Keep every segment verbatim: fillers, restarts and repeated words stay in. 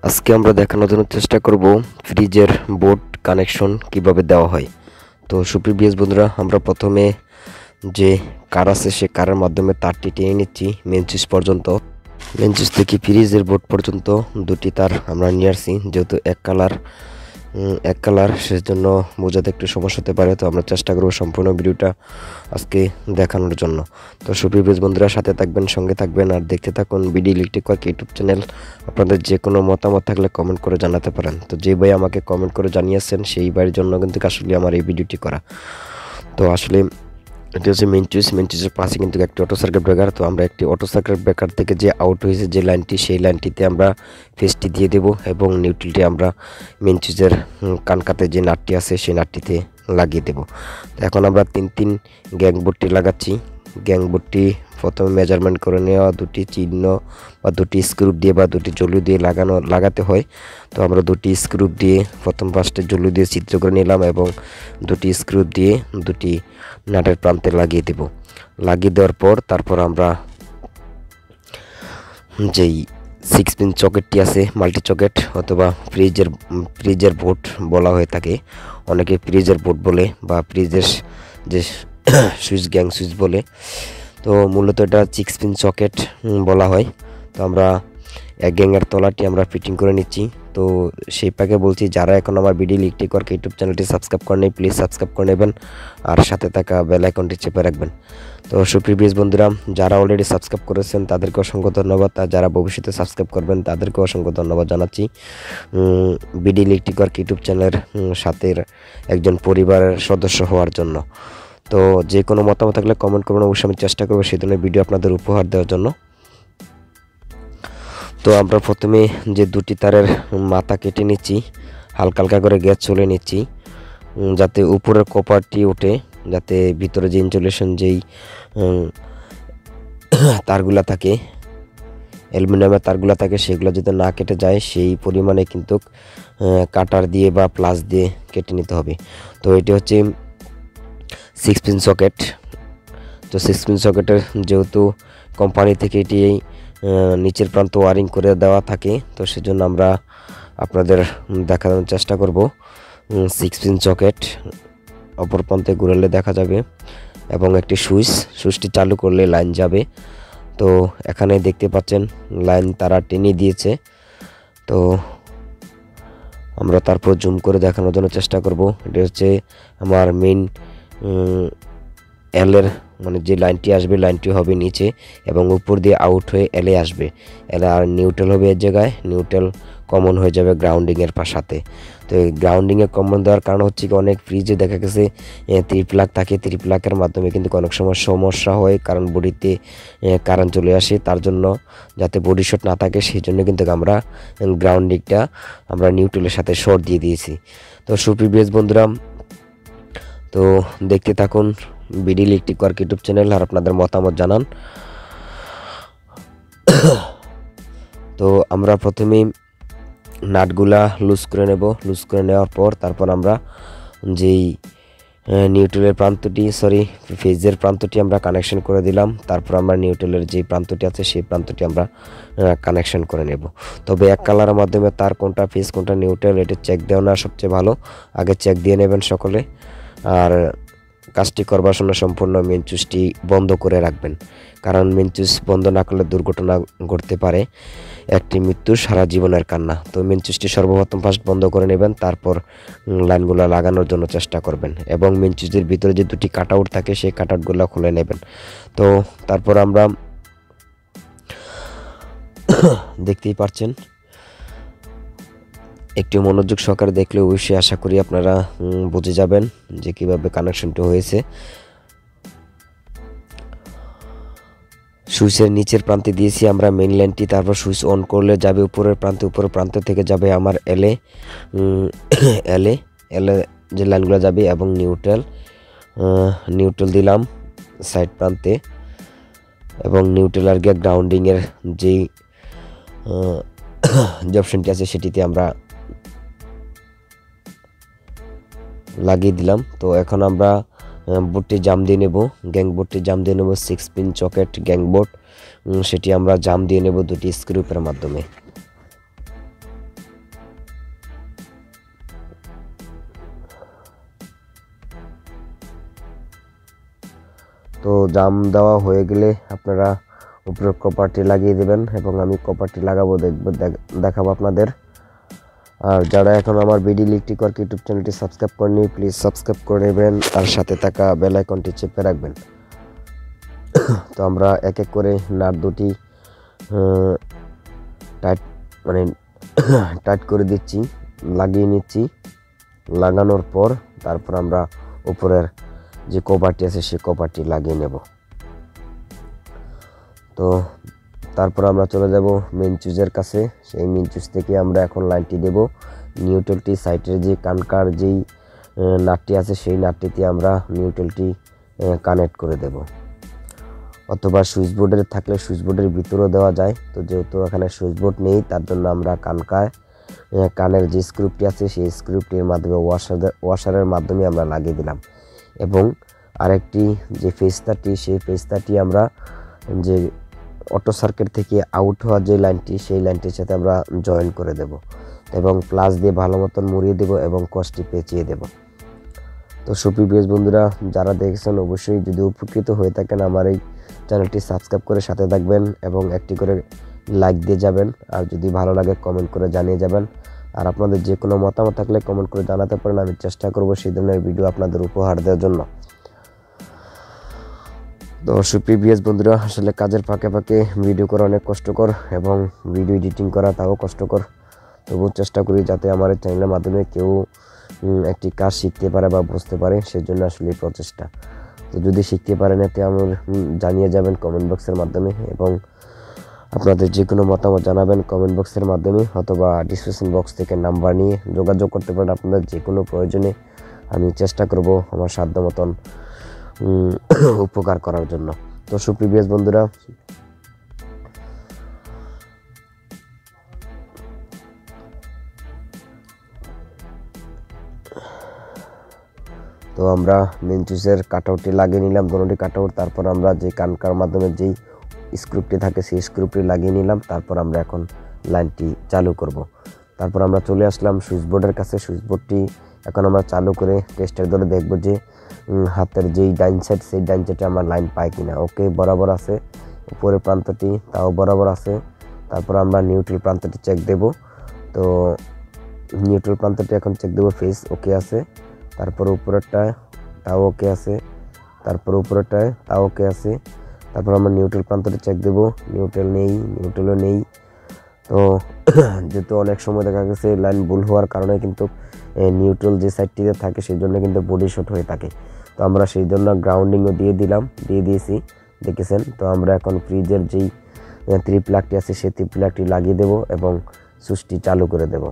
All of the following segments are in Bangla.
আজকে আমরা দেখানোর জন্য চেষ্টা করব ফ্রিজের বোর্ড কানেকশন কিভাবে দেওয়া হয়। তো সুপ্রিয় ভিউয়ার্স বন্ধুরা, আমরা প্রথমে যে কার আছে সে কারের মাধ্যমে তারটি টেনে নিচ্ছি মেন সুইচ পর্যন্ত। মেন সুইচ থেকে ফ্রিজের বোর্ড পর্যন্ত দুটি তার আমরা নিয়ে আসছি। যেহেতু এক কালার এক কালার সেজন্য বোঝাতে একটু সমস্যা হতে পারে, তো আমরা চেষ্টা করব সম্পূর্ণ ভিডিওটা আজকে দেখানোর জন্য। তো সুপ্রিয় ভিউয়ার্স বন্ধুরা, সাথে থাকবেন, সঙ্গে থাকবেন আর দেখতে থাকুন BD electric work YouTube channel. আপনাদের যে কোনো মতামত থাকলে কমেন্ট করে জানাতে পারেন। তো যে ভাই আমাকে কমেন্ট করে জানিয়েছেন সেই ভাইয়ের জন্য কিন্তু আসলে আমার এই ভিডিওটি করা। তো আসলে এটি হচ্ছে মেন সুইচ। মেন সুইচের পাশে কিন্তু একটি অটো সার্কিট ব্রেকার। তো আমরা একটি অটো সার্কিট ব্রেকার থেকে যে আউট হয়েছে যে লাইনটি, সেই লাইনটিতে আমরা ফেসটি দিয়ে দেব এবং নিউট্রালটি আমরা মেন সুইচের কানকাতে যে নাটটি আছে সেই নাটটিতে লাগিয়ে দেব। তো এখন আমরা তিন তিন গ্যাং বোর্ডটি লাগাচ্ছি। গ্যাং বোর্ডটি প্রথমে মেজারমেন্ট করে নেওয়া, দুটি চিহ্ন বা দুটি স্ক্রু দিয়ে বা দুটি জলু দিয়ে লাগানো লাগাতে হয়। তো আমরা দুটি স্ক্রু দিয়ে প্রথম ফার্স্টে জলু দিয়ে চিত্র করে নিলাম এবং দুটি স্ক্রু দিয়ে দুটি নাটের প্রান্তে লাগিয়ে দেব। লাগিয়ে দেওয়ার পর তারপর আমরা যেই সিক্স পিন চকেটটি আছে, মাল্টি চকেট অথবা ফ্রিজের ফ্রিজের বোর্ড বলা হয়ে থাকে, অনেকে ফ্রিজের বোর্ড বলে বা ফ্রিজের যে সুইচ গ্যাং সুইচ বলে। তো মূলত এটা সিক্স পিন সকেট বলা হয়। তো আমরা এক গ্যাংয়ের তলাটি আমরা ফিটিং করে নিচ্ছি। তো সেই পাকে বলছি, যারা এখন আমার বিডি ইলেকট্রিক ওয়ার্ক ইউটিউব চ্যানেলটি সাবস্ক্রাইব করেন প্লিজ সাবস্ক্রাইব করে নেবেন আর সাথে থাকা বেল আইকনটি চেপে রাখবেন। তো সুপ্রিয় ভিউয়ার্স বন্ধুরা, যারা অলরেডি সাবস্ক্রাইব করেছেন তাদেরকে অসংখ্য ধন্যবাদ, আর যারা ভবিষ্যতে সাবস্ক্রাইব করবেন তাদেরকে অসংখ্য ধন্যবাদ জানাচ্ছি। বিডি ইলেকট্রিক ওয়ার্ক ইউটিউব চ্যানেলের সাথে একজন পরিবারের সদস্য হওয়ার জন্য। তো যে কোনো মতামত থাকলে কমেন্ট করবেন, অবশ্যই আমি চেষ্টা করবো সেই ধরনের ভিডিও আপনাদের উপহার দেওয়ার জন্য। তো আমরা প্রথমে যে দুটি তারের মাথা কেটে নিচ্ছি, হালকা হালকা করে গ্যাস চলে নিচ্ছি যাতে উপরের কপারটি ওঠে, যাতে ভিতরে যে ইনসুলেশন যেই তারগুলা থাকে, অ্যালুমিনিয়ামের তারগুলা থাকে, সেগুলো যাতে না কেটে যায় সেই পরিমাণে কিন্তু কাটার দিয়ে বা প্লাস দিয়ে কেটে নিতে হবে। তো এটি হচ্ছে সিক্স পিন সকেট। তো সিক্স পিন সকেটের যেহেতু কোম্পানি থেকে এটি নিচের প্রান্ত ওয়ারিং করে দেওয়া থাকে, তো সেজন্য আমরা আপনাদের দেখানোর চেষ্টা করব। সিক্স পিন সকেট অপর প্রান্তে ঘুরালে দেখা যাবে এবং একটি সুইচ, সুইচটি চালু করলে লাইন যাবে। তো এখানে দেখতে পাচ্ছেন লাইন তারা টেনে দিয়েছে। তো আমরা তারপর জুম করে দেখানোর জন্য চেষ্টা করব। এটা হচ্ছে আমার মেইন এলের, মানে যে লাইনটি আসবে লাইনটি হবে নিচে এবং উপর দিয়ে আউট হয়ে এলে আসবে। এলে আর নিউট্রাল হবে এর জায়গায়, নিউট্রাল কমন হয়ে যাবে গ্রাউন্ডিংয়ের সাথে। তো এই গ্রাউন্ডিংয়ে কমন দেওয়ার কারণ হচ্ছে কি, অনেক ফ্রিজে দেখা গেছে ত্রিপ্লাক থাকে, ত্রিপ্লাকের মাধ্যমে কিন্তু অনেক সময় সমস্যা হয়, কারণ বডিতে কারেন্ট চলে আসে। তার জন্য যাতে বডি শর্ট না থাকে সেই জন্য কিন্তু আমরা গ্রাউন্ডিংটা আমরা নিউট্রালের সাথে শর্ট দিয়ে দিয়েছি। তো সুপ্রিয় ভিউয়ার্স বন্ধুরা, তো দেখতে থাকুন BD electric work YouTube channel আর আপনাদের মতামত জানান। তো আমরা প্রথমে নাটগুলা লুজ করে নেব। লুজ করে নেওয়ার পর তারপর আমরা যেই নিউট্রালের প্রান্তটি সরি ফেজের প্রান্তটি আমরা কানেকশন করে দিলাম। তারপর আমরা নিউট্রালের যে প্রান্তটি আছে সেই প্রান্তটি আমরা কানেকশন করে নেব। তবে এক কালারের মাধ্যমে তার কোনটা ফেজ কোনটা নিউট্রাল এটা চেক দেওয়া না সবচেয়ে ভালো, আগে চেক দিয়ে নেবেন সকলে। আর কাজটি করবার সময় সম্পূর্ণ মেন সুইচটি বন্ধ করে রাখবেন, কারণ মেন সুইচ বন্ধ না করলে দুর্ঘটনা ঘটতে পারে, একটি মৃত্যু সারা জীবনের কান্না। তো মেন সুইচটি সর্বপ্রথম ফার্স্ট বন্ধ করে নেবেন, তারপর লাইনগুলো লাগানোর জন্য চেষ্টা করবেন এবং মেন সুইচের ভিতরে যে দুটি কাট আউট থাকে সেই কাট আউটগুলো খুলে নেবেন। তো তারপর আমরা দেখতেই পাচ্ছেন, একটু মনোযোগ সহকারে দেখলে অবশ্যই আশা করি আপনারা বুঝে যাবেন যে কিভাবে কানেকশনটি হয়েছে। সুইচের নিচের প্রান্তে দিয়েছি আমরা মেইন লাইনটি, তারপর সুইচ অন করলে যাবে উপরের প্রান্তে, উপরের প্রান্ত থেকে যাবে আমার এলে এলে এলে যে লাইনগুলো যাবে এবং নিউট্রাল নিউট্রাল দিলাম সাইড প্রান্তে এবং নিউট্রাল আর গিয়ে গ্রাউন্ডিংয়ের যেই যে অপশনটি আছে সেটিতে আমরা লাগিয়ে দিলাম। তো এখন আমরা বোর্ডটি জাম দিয়ে নেব, গ্যাং বোর্ডটি জাম দিয়ে নেব, six pin socket gang board, সেটি আমরা জাম দিয়ে নেব দুটি স্ক্রুপের মাধ্যমে। তো জাম দেওয়া হয়ে গেলে আপনারা উপরে কপারটি লাগিয়ে দেবেন এবং আমি কপারটি লাগাবো, দেখবো দেখাবো আপনাদের। আর যারা এখন আমার বিডি ইলেকট্রিক ওয়ার্ক ইউটিউব চ্যানেলটি সাবস্ক্রাইব করেনি প্লিজ সাবস্ক্রাইব করে নেবেন আর সাথে থাকা বেল আইকনটি চেপে রাখবেন। তো আমরা এক এক করে নাট দুটি টাইট মানে টাইট করে দিচ্ছি, লাগিয়ে নিচ্ছি। লাগানোর পর তারপর আমরা উপরের যে কভারটি আছে সেই কভারটি লাগিয়ে নেব। তো তারপর আমরা চলে যাব মেন চুজের কাছে। সেই মেন চুজ থেকে আমরা এখন লাইনটি দেব। নিউট্রালটি সাইডের যে কানকার যেই নাটটি আছে সেই নাটটিতে আমরা নিউট্রালটি কানেক্ট করে দেব, অথবা সুইচ বোর্ডের থাকলে সুইচ বোর্ডের ভিতরেও দেওয়া যায়। তো যেহেতু এখানে সুইচ বোর্ড নেই তার জন্য আমরা কানকায় কানের যে স্ক্রুপটি আছে সেই স্ক্রুপটির মাধ্যমে ওয়াশার ওয়াশারের মাধ্যমে আমরা লাগিয়ে দিলাম এবং আরেকটি যে ফেস্তাটি সেই ফেস্তাটি আমরা যে অটো সার্কিট থেকে আউট হওয়া যে লাইনটি সেই লাইনটির সাথে আমরা জয়েন করে দেব এবং প্লাস দিয়ে ভালো মতন মুড়িয়ে দেব এবং কষটি পেঁচিয়ে দেব। তো সুপ্রিয় ভিউয়ার্স বন্ধুরা যারা দেখছেন অবশ্যই যদি উপকৃত হয়ে থাকেন আমার এই চ্যানেলটি সাবস্ক্রাইব করে সাথে থাকবেন এবং একটি করে লাইক দিয়ে যাবেন। আর যদি ভালো লাগে কমেন্ট করে জানিয়ে যাবেন। আর আপনাদের যে কোনো মতামত থাকলে কমেন্ট করে জানাতে পারেন, আমি চেষ্টা করব সেই ধরনের ভিডিও আপনাদের উপহার দেওয়ার জন্য। তো সুপ্রিয় ভিউয়ার্স বন্ধুরা আসলে কাজের ফাঁকে ফাঁকে ভিডিও করা অনেক কষ্টকর এবং ভিডিও এডিটিং করা তাও কষ্টকর। তবুও চেষ্টা করি যাতে আমার এই চ্যানেলের মাধ্যমে কেউ একটি কাজ শিখতে পারে বা বুঝতে পারে, সেই জন্য আসলে এই প্রচেষ্টা। তো যদি শিখতে পারেন এতে আমার জানিয়ে যাবেন কমেন্ট বক্সের মাধ্যমে এবং আপনাদের যে কোনো মতামত জানাবেন কমেন্ট বক্সের মাধ্যমে, অথবা ডিসক্রিপশন বক্স থেকে নাম্বার নিয়ে যোগাযোগ করতে পারেন আপনাদের যে কোনো প্রয়োজনে। আমি চেষ্টা করব আমার সাধ্য মতন উপকার করার জন্য। তো সুপ্রিয় ভিউয়ার্স বন্ধুরা তো আমরা মেন চুজের কাটআউটটি লাগিয়ে নিলাম, দুটি কাটআউট। তারপর আমরা যে কানকার মাধ্যমে যেই স্ক্রুপটি থাকে সেই স্ক্রুপটি লাগিয়ে নিলাম। তারপর আমরা এখন লাইনটি চালু করব। তারপর আমরা চলে আসলাম সুইচ বোর্ডের কাছে। সুইচ বোর্ডটি এখন আমরা চালু করে টেস্টার ধরে দেখব যে হাতের যেই ডাইন সাইড সেই ডাইন সাইডে আমার লাইন পায় কিনা। ওকে বরাবর আছে, উপরের প্রান্তটি তাও বরাবর আছে। তারপর আমরা নিউট্রাল প্রান্তটি চেক দেব। তো নিউট্রাল প্রান্তটি এখন চেক দেব, ফেস ওকে আছে। তারপর উপরেরটায় তাও ওকে আছে, তারপর উপরেরটায় তাও ওকে আছে। তারপর আমরা নিউট্রাল প্রান্তটি চেক দেব, নিউট্রাল নেই, নিউট্রালও নেই। তো যেহেতু অনেক সময় দেখা গেছে লাইন ভুল হওয়ার কারণে কিন্তু নিউট্রাল যে সাইডটিতে থাকে সেই জন্য কিন্তু বডি শর্ট হয়ে থাকে। তো আমরা সেই জন্য গ্রাউন্ডিংও দিয়ে দিলাম, দিয়ে দিয়েছি দেখেছেন। তো আমরা এখন ফ্রিজের যেই থ্রি প্লাগটি আছে সেই থ্রি প্লাগটি লাগিয়ে দেব এবং সুইচটি চালু করে দেব।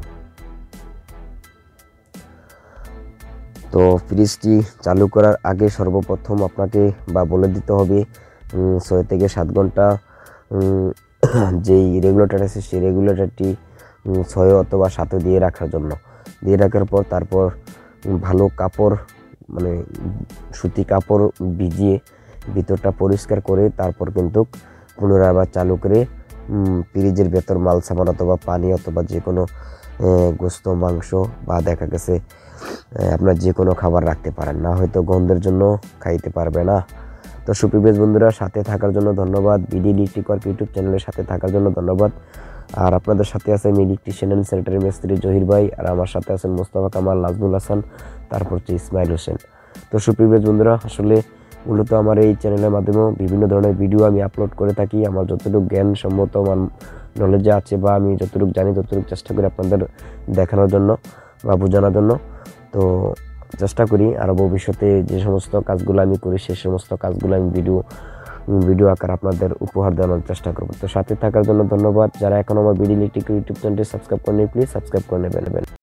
তো ফ্রিজটি চালু করার আগে সর্বপ্রথম আপনাকে বা বলে দিতে হবে ছয় থেকে সাত ঘন্টা যেই রেগুলেটর আছে সেই রেগুলেটরটি ছয় অথবা সাতও দিয়ে রাখার জন্য। দিয়ে রাখার পর তারপর ভালো কাপড় মানে সুতি কাপড় ভিজিয়ে ভিতরটা পরিষ্কার করে তারপর কিন্তু পুনরায় আবার চালু করে ফ্রিজের ভেতর মাল সামান অথবা পানি অথবা যে কোনো গোস্ত মাংস বা দেখা গেছে আপনার যে কোনো খাবার রাখতে পারেন, না হয়তো গন্ধের জন্য খাইতে পারবে না। তো সুপ্রিয় ভিউয়ার্স বন্ধুরা সাথে থাকার জন্য ধন্যবাদ, বিডি ইলেকট্রিক ওয়ার্ক ইউটিউব চ্যানেলের সাথে থাকার জন্য ধন্যবাদ। আর আপনাদের সাথে আছে আমি ইলেকট্রিশিয়ান অ্যান্ড স্যানিটারি মিস্ত্রি জহির ভাই, আর আমার সাথে আছেন মোস্তফা কামাল, নাজমুল হাসান, তারপর হচ্ছে ইসমাইল হোসেন। তো সুপ্রিয় ভিউয়ার্স বন্ধুরা আসলে মূলত আমার এই চ্যানেলের মাধ্যমেও বিভিন্ন ধরনের ভিডিও আমি আপলোড করে থাকি। আমার যতটুকু জ্ঞান সম্মত আমার নলেজে আছে বা আমি যতটুকু জানি ততটুকু চেষ্টা করি আপনাদের দেখানোর জন্য বা বোঝানোর জন্য। তো চেষ্টা করি আরও ভবিষ্যতে যে সমস্ত কাজগুলো আমি করি সেই সমস্ত কাজগুলো আমি ভিডিও ভিডিও আকার আপনাদের উপহার দেওয়ার চেষ্টা করব। তো সাথে থাকার জন্য ধন্যবাদ। যারা এখন আমার বিডি ইলেকট্রিক ইউটিউব চ্যানেলটি সাবস্ক্রাইব করেনি প্লিজ সাবস্ক্রাইব করে নেবেন।